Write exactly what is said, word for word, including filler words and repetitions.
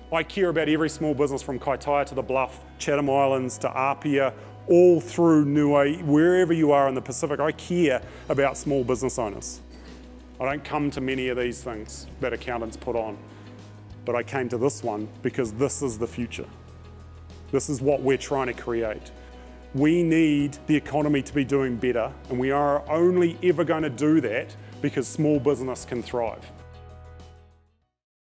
I care about every small business from Kaitaia to the Bluff, Chatham Islands to Apia, all through Niue, wherever you are in the Pacific. I care about small business owners. I don't come to many of these things that accountants put on, but I came to this one because this is the future. This is what we're trying to create. We need the economy to be doing better, and we are only ever going to do that because small business can thrive.